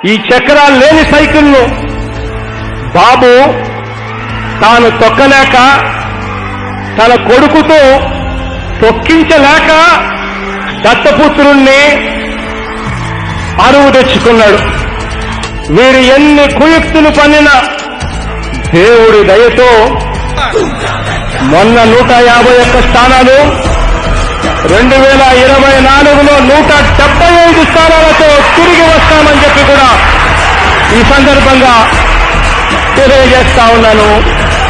ఈ చక్రాలు లేని సైకిల్ను బాబు తాను తొక్కలేక తన కొడుకుతో తొక్కించలేక దత్తపుత్రుణ్ణి అరువు తెచ్చుకున్నాడు. వీరు ఎన్ని కుయుక్తులు పన్నినా దేవుడి దయతో మొన్న 151 స్థానాలు 2024లో 175 స్థానాలతో తిరిగి వస్తామని చెప్పి కూడా ఈ సందర్భంగా తెలియజేస్తా ఉన్నాను.